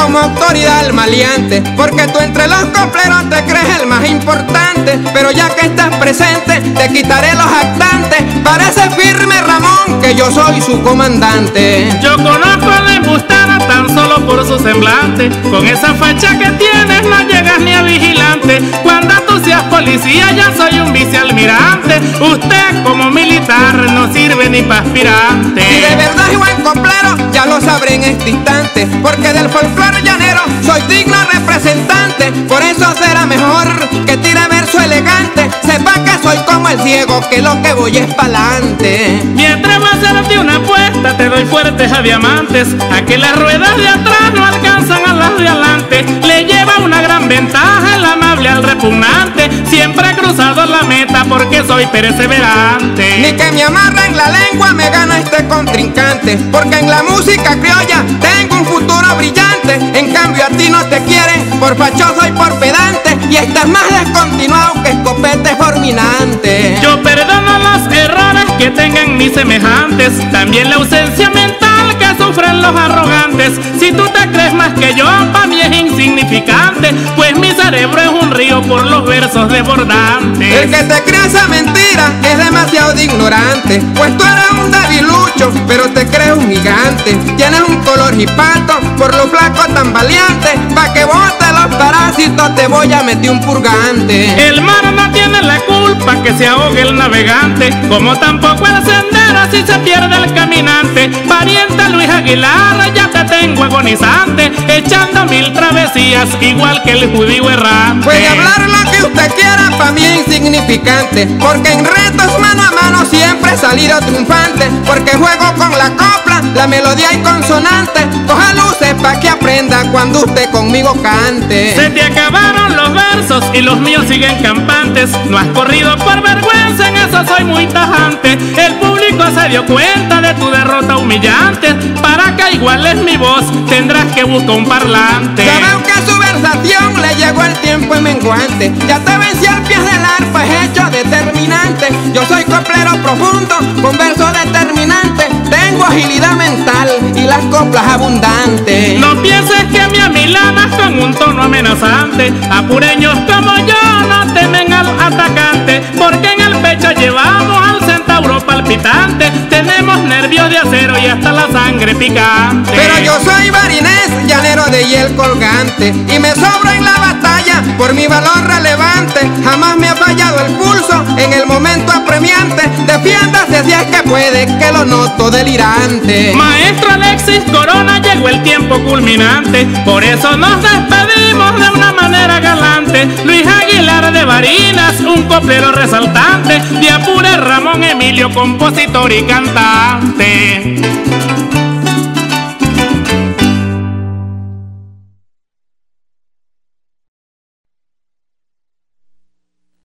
como autoridad al maleante, porque tú entre los copleros te crees el más importante. Pero ya que estás presente, te quitaré los jactantes. Parece firme Ramón que yo soy su comandante. Yo conozco a la embustera tan solo por su semblante. Con esa facha que tienes no llegas ni a vigilante. Cuando tú seas policía ya soy un vicealmirante. Usted como militar no sirve ni para aspirante. Si de verdad es buen coplero, ya lo sabré en este instante, porque del folclore llanero soy digno representante. Por eso será mejor que tire verso elegante. Sepa que soy como el ciego, que lo que voy es pa'lante. Me atrevo a hacerte una apuesta, te doy fuertes a diamantes. A que las ruedas de atrás no alcanzan a las de adelante. Le lleva una gran ventaja el amable al repugnante. Siempre he cruzado la meta porque soy perseverante. Ni que me amarra en la lengua me gana este contrincante, porque en la música criolla tengo un futuro brillante. En cambio a ti no te quieren por fachoso y por pedante, y estás más descontinuado que escopete fulminante. Yo perdono los errores que tengan mis semejantes, también la ausencia mental que sufren los arrogantes. Si tú te crees más que yo, para mí es insignificante, pues mi cerebro es un río por los versos desbordantes. El que te crea esa mentira es demasiado de ignorante, pues tú eres un debilucho, pero te crees un gigante. Tienes un color jipato, por lo flaco tan valiente. Pa' que bote los parásitos te voy a meter un purgante. El mar no tiene la culpa que se ahogue el navegante, como tampoco el sendero si se pierde el caminante. Pariente Luis Aguilar, ya te tengo agonizante, echando 1000 travesías igual que el judío errante. Puede hablar lo que usted quiera, pa' mí es insignificante, porque en retos mano a mano siempre he salido triunfante. Porque juego con la copla, la melodía y consonante. Coja luces pa' que aprenda cuando usted conmigo cante. Se te acabaron los versos y los míos siguen campantes. No has corrido por vergüenza, en eso soy muy tajante. El público se dio cuenta de tu derrota humillante. Para que iguales mi voz tendrás que buscar un parlante. Ya veo que a su versación le llegó el tiempo y menguante. Ya te vencí al pie del arpa, es hecho determinante. Yo soy coplero profundo, con versos determinantes. Tengo agilidad mental y las coplas abundantes. No pienses que me amilanas con un tono amenazante. Apureños como yo no temen al atacante, porque en el pecho llevamos al centauro palpitante. Tenemos nervios de acero y hasta la sangre picante. Pero yo soy barinés, llanero de hiel colgante, y me sobro en la batalla por mi valor relevante. Jamás me ha fallado el pulso en el momento apremiante. Defiéndase si es que puede, que lo noto delirante. Maestro Alexis Corona, llegó el tiempo culminante, por eso nos despedimos de una manera galante. Luis Aguilar de Barinas, un coplero resaltante, de Apure Ramón Emilio, compositor y cantante.